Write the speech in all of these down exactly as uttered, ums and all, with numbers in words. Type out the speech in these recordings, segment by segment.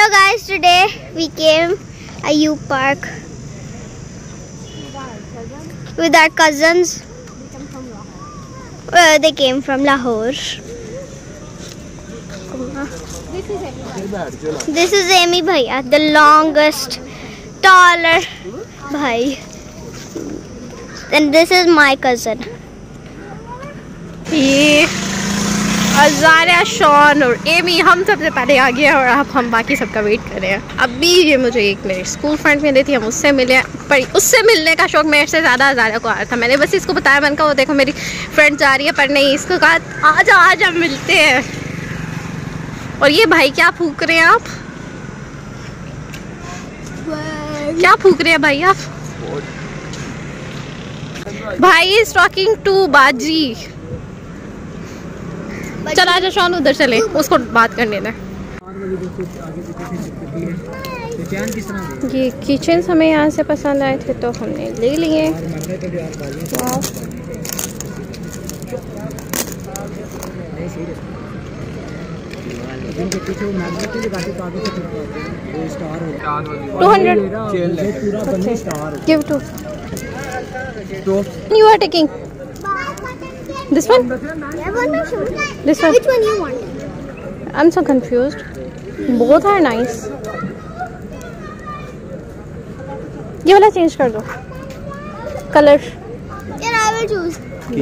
Hello guys, today we came a U Park with our cousins. Well, they came from Lahore. This is Amy Bhaiya, the longest, taller bhai. And this is my cousin. ये अज़ारिया, Shawn और Amy हम सबसे पहले आ गए और अब हम बाकी सबका वेट कर रहे हैं। अभी ये मुझे एक मेरी स्कूल फ्रेंड मिली थी, हम उससे मिले, पर उससे मिलने का शौक मेरे से ज़्यादा अज़ारिया को आ रहा था। मैंने बस इसको बताया, मैंने कहा वो देखो मेरी फ्रेंड जा रही है, पर नहीं, इसको कहा आज आज हम मिलते हैं। और ये भाई क्या फूक रहे हैं आप? क्या फूक रहे हैं भाई आप? भाई इज टॉकिंग टू बाजी। चल आजा शॉन, उधर चले, उसको बात करने दें। ये किचन हमें यहाँ से पसंद आए थे तो हमने ले लिए। Two hundred give to you are taking this one? This one? Which one you want? I'm so confused. Both are nice. ये वाला चेंज कर दो colour. Yeah, I will choose.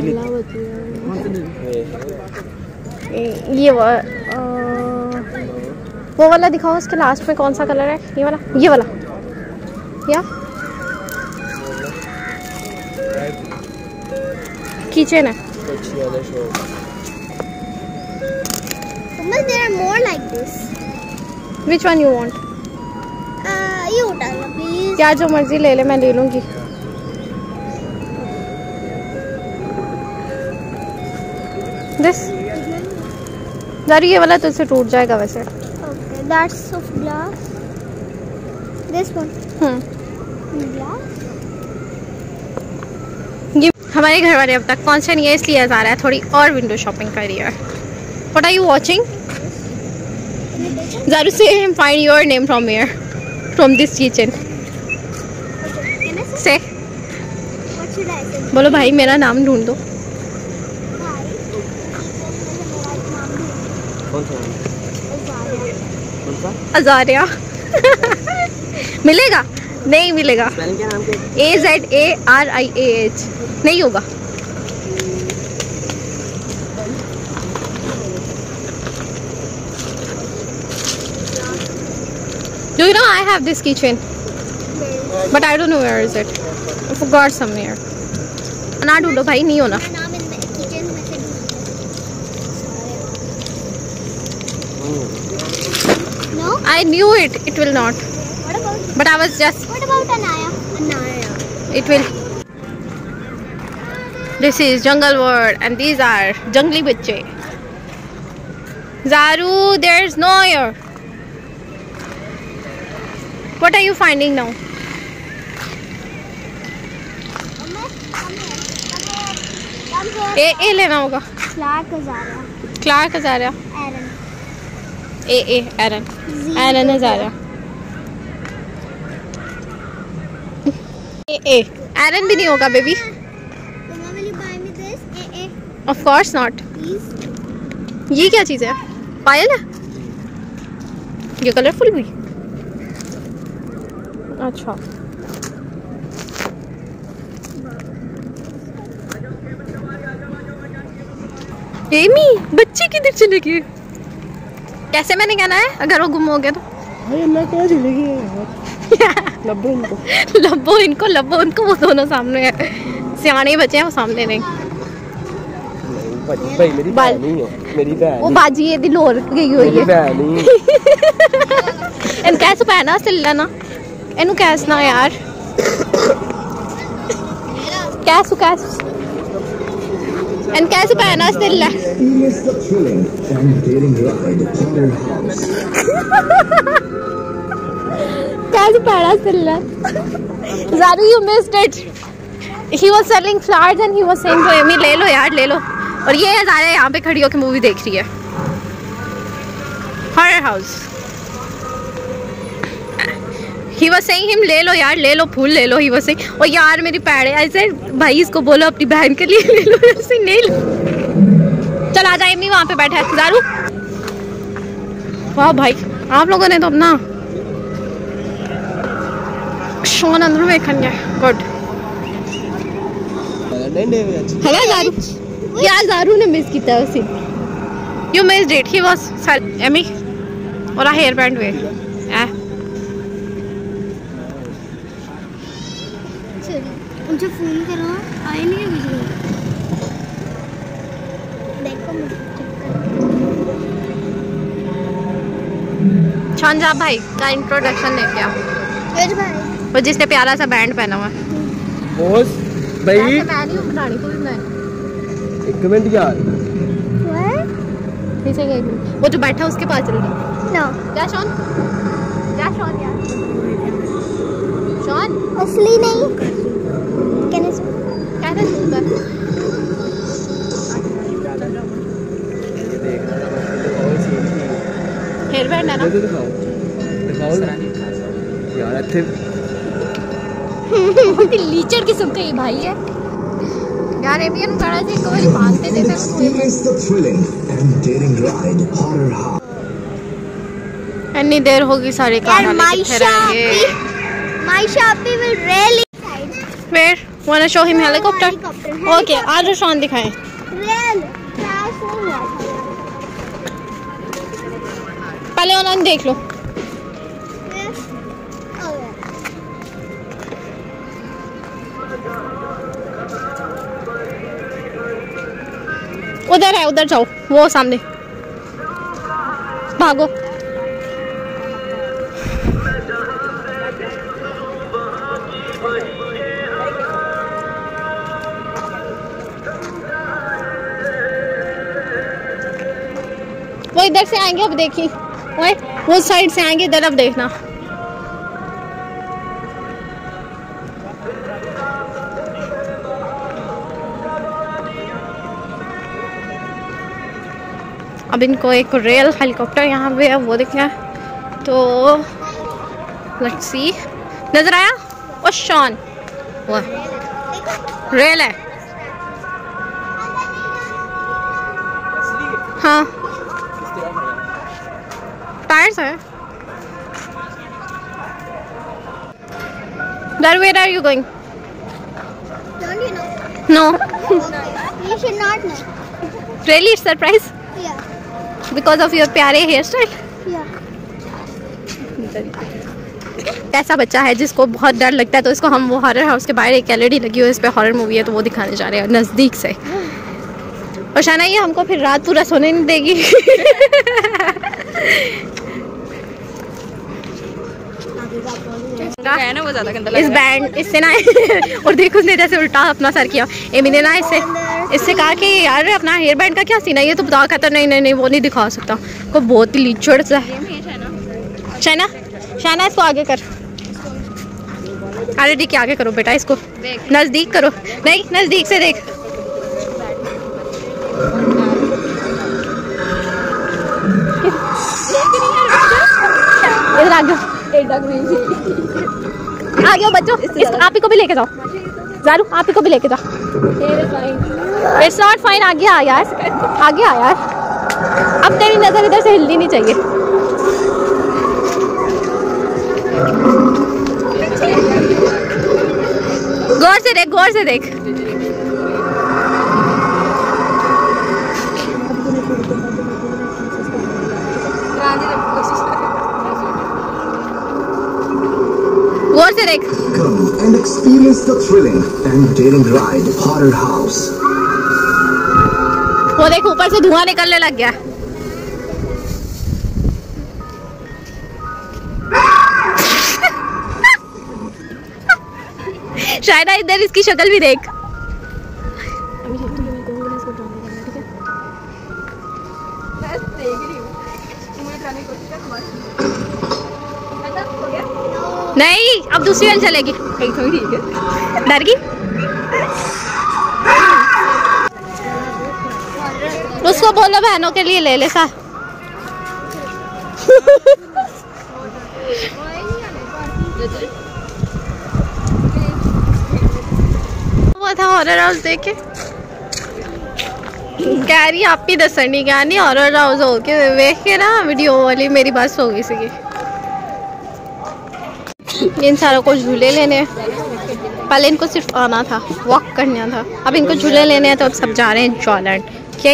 ये वो वो वाला दिखाओ, उसके लास्ट में कौन सा कलर है? ये वाला, ये वाला या किचन है। But there are more like this. Which one you want? Uh, you tell me, please. क्या जो मर्जी ले ले, मैं ले लूँगी। This? यार ये वाला तुझसे टूट जाएगा वैसे। Okay, that's of glass. This one. Hmm. Glass. ये हमारे घर वाले अब तक पहुँचे नहीं है, इसलिए आ रहा है थोड़ी और विंडो शॉपिंग कर रही है। What are you watching? Zaru, say him find your name from here, from this kitchen. Can I say? Say. What should I say? बोलो भाई मेरा नाम ढूंढ दो। अज़ारिया। मिलेगा? नहीं मिलेगा। A Z A R I A H नहीं होगा। Do you know I have this keychain? But I don't know where is it. I forgot somewhere. ना ढूंढो भाई, नहीं होना। No? I knew it. It will not. What about? But I was just. What about Anaya? Anaya. It will. This is Jungle World and these are jungly bacche. Zaru, there's no air. What are you finding now? ए ए लेना होगा। Clark Azaria. Clark Azaria. Aaron. A A Aaron. Aaron Azaria. A A Aaron भी नहीं होगा baby. Mama, will you buy me this? A A. Of course not. Please. ये क्या चीज़ है? पायल है? ये कलरफुल भी? अच्छा। एमी बच्चे किधर चले गए? कैसे मैंने कहना है अगर वो गुम हो गया तो? मैं क्या चले गए? लब्बो इनको लब्बो इनको लब्बो उनको, वो दोनों सामने है। सियाने बच्चे हैं, वो सामने नहीं। भाई मेरी बहन नहीं है, मेरी बहन। वो बाजी ये दिल और गई हुई है। बहन नहीं। इन कैसे पहना सिल्ला ना? इनु कैस ना यार। कैसु कैस इन कैसे पहना सिल्ला? कैसे पहना सिल्ला? Zaru, you missed it. He was selling flowers and he was saying to Amy, ले लो यार ले लो। और ये ज़ारा यहाँ पे खड़ी होकर मूवी देख रही है, horror house. He was saying him ले लो यार, ले लो फूल ले लो। He was saying ओ यार मेरी पैर है। I said भाई इसको बोलो अपनी बहन के लिए ले लो, ऐसे नहीं लो। चल आ जा एमी, वहाँ पे बैठा है दारू। वाह भाई आप लोगों ने तो अपना शॉन अंदर में खन गया। गुड है ना दारू यार, दारू ने मिस किया उसी। You missed it. He was Emmy और a hair band way. Eh? मुझे फोन करो, आए नहीं बिजली। देखो मुझे शानजा भाई का इंट्रोडक्शन लेके आओ। भाई वो जिसने प्यारा सा बैंड पहना हुआ है। बोस भाई मैं नहीं बनानी, तू भी एक कमेंट यार। कैसे गई? वो जो बैठा उसके पास चल रही। नो क्या शॉन? क्या शॉन यार? शॉन असली नहीं कहने से क्या था सुंदर? हेयर बैंड है ना? दिखाओ दिखाओ यार। अच्छे बहुत ही लीचर किस्म का ये भाई है यार। एमियन खड़ा से कोई मानते थे इतनी देर होगी सारी खाना लेके रहेंगे। माइशा अपी will really Where? Wanna show him helicopter? Okay, आज शॉन दिखाएं। real crash नहीं हुआ था। पहले ऑनलाइन देख लो। उधर है, उधर जाओ, वो सामने भागो। वो इधर से आएंगे, अब देखिए ओए वो साइड से आएंगे, इधर अब देखना। अब इनको एक रियल हेलीकॉप्टर यहाँ पे है वो दिखना है, तो लेट्स सी। नजर आया? ओ शॉन वो रियल है। हाँ टायर्स है। Where where are you going? Don't you know? No. You should not know. Really, it's surprise Yeah. because of your प्यारे हेयर स्टाइल। Yeah. ऐसा बच्चा है जिसको बहुत डर लगता है, तो इसको हम वो हॉरर हाउस के बाहर एक एलईडी लगी हुई है, इस पे हॉरर मूवी है, तो वो दिखाने जा रहे हैं नज़दीक से। और शाना ये हमको फिर रात पूरा सोने नहीं देगी। है ना वो ज्यादा गंदा लग इस बैंड इससे ना और देखो उसने जैसे उल्टा अपना सर किया। एमी ने ना इससे इससे कहा कि यार अपना हेयर बैंड का क्या सीन है, ये तो बता कहता नहीं नहीं नहीं वो नहीं दिखा सकता, को बहुत ही लीचड़ सा है। शाना शाना इसको आगे कर, अरे डी आगे करो बेटा, इसको नजदीक करो, नहीं नजदीक से देख। इधर आ जाओ, आ गया बच्चों, आप ही को भी लेके जाओ, जारू आप ही को भी लेके जाओ। इट्स नॉट फाइन, आगे आ यार, आगे आ यार, अब तेरी नजर इधर से हिलनी नहीं चाहिए। गौर से देख, गौर से देख। गौर से देख। Come and experience the thrilling and daring ride Horror House. वो देख ऊपर से धुआं निकलने लग गया। शायद इधर इसकी शक्ल भी देख। नहीं अब दूसरी वाली चलेगी। ठीक है, डर गई। उसको बोलो बहनों के लिए ले ले सा। वो था हॉरर हाउस देखे कह रही आप ही दसनी क्या नहीं हॉरर हाउस हो के देख के ना वीडियो वाली मेरी बस हो गई सी। इन सारों को झूले लेने पहले इनको सिर्फ आना था वॉक करना था अब इनको झूले लेने हैं तो अब सब जा रहे हैं जॉयलैंड। क्या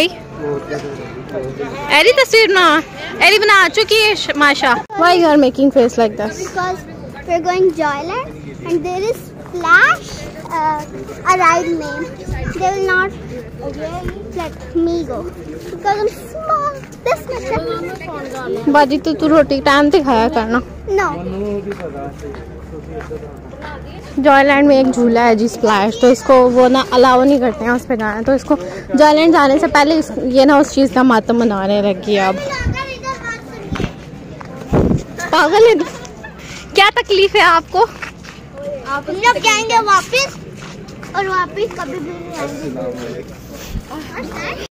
एरी तस्वीर ना एरी बना चुकी है माशा। Why you are making face like this? Because we're going Joyland and there is Splash, uh, a ride name. They will not really let me go because I'm small. This much. बाजी तो तू रोटी time पे खाया करना। No. Joyland में एक झूला है जी स्प्लैश तो इसको वो ना अलाउ नहीं करते हैं उस पर जाना तो इसको जॉयलैंड जाने से पहले इस, ये ना उस चीज़ का मातम मनाने लगी अब। पागल है क्या तकलीफ है आपको? आप लोग जाएंगे वापस और वापस कभी भी नहीं आएंगे।